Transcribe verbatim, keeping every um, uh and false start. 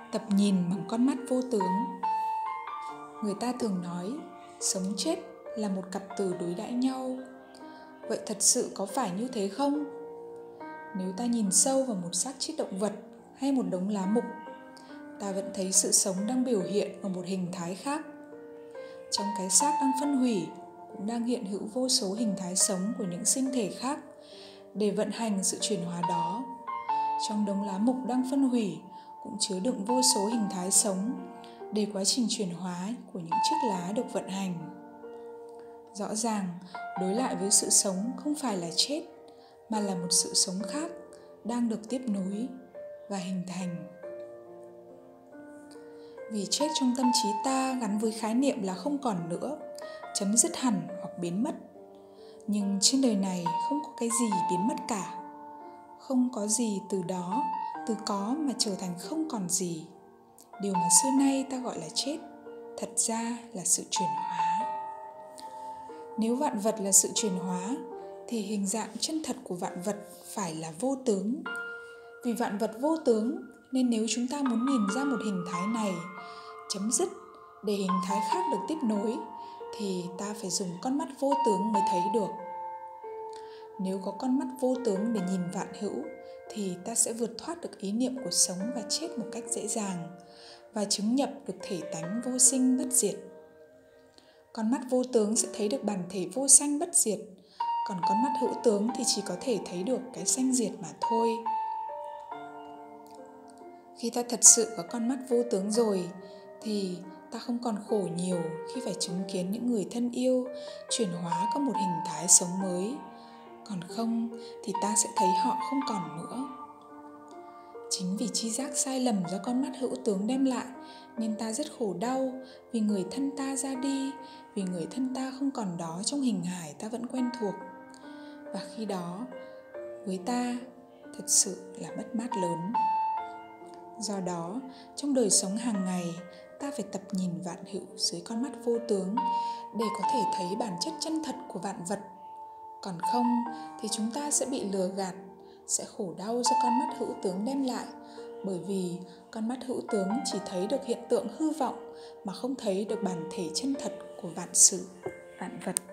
Tập nhìn bằng con mắt vô tướng. Người ta thường nói sống chết là một cặp từ đối đãi nhau. Vậy thật sự có phải như thế không? Nếu ta nhìn sâu vào một xác chết động vật hay một đống lá mục, ta vẫn thấy sự sống đang biểu hiện ở một hình thái khác. Trong cái xác đang phân hủy cũng đang hiện hữu vô số hình thái sống của những sinh thể khác để vận hành sự chuyển hóa đó. Trong đống lá mục đang phân hủy cũng chứa đựng vô số hình thái sống để quá trình chuyển hóa của những chiếc lá được vận hành. Rõ ràng, đối lại với sự sống không phải là chết, mà là một sự sống khác đang được tiếp nối và hình thành. Vì chết trong tâm trí ta gắn với khái niệm là không còn nữa, chấm dứt hẳn hoặc biến mất. Nhưng trên đời này không có cái gì biến mất cả. Không có gì từ đó, từ có mà trở thành không còn gì. Điều mà xưa nay ta gọi là chết, thật ra là sự chuyển hóa. Nếu vạn vật là sự chuyển hóa, thì hình dạng chân thật của vạn vật phải là vô tướng. Vì vạn vật vô tướng, nên nếu chúng ta muốn nhìn ra một hình thái này, chấm dứt để hình thái khác được tiếp nối, thì ta phải dùng con mắt vô tướng mới thấy được. Nếu có con mắt vô tướng để nhìn vạn hữu, thì ta sẽ vượt thoát được ý niệm của sống và chết một cách dễ dàng, và chứng nhập được thể tánh vô sinh bất diệt. Con mắt vô tướng sẽ thấy được bản thể vô sanh bất diệt, còn con mắt hữu tướng thì chỉ có thể thấy được cái sanh diệt mà thôi. Khi ta thật sự có con mắt vô tướng rồi, thì ta không còn khổ nhiều khi phải chứng kiến những người thân yêu chuyển hóa có một hình thái sống mới. Còn không thì ta sẽ thấy họ không còn nữa. Chính vì tri giác sai lầm do con mắt hữu tướng đem lại, nên ta rất khổ đau vì người thân ta ra đi, vì người thân ta không còn đó trong hình hài ta vẫn quen thuộc. Và khi đó, với ta, thật sự là mất mát lớn. Do đó, trong đời sống hàng ngày, ta phải tập nhìn vạn hữu dưới con mắt vô tướng để có thể thấy bản chất chân thật của vạn vật. Còn không thì chúng ta sẽ bị lừa gạt, sẽ khổ đau do con mắt hữu tướng đem lại, bởi vì con mắt hữu tướng chỉ thấy được hiện tượng hư vọng mà không thấy được bản thể chân thật của vạn sự, vạn vật.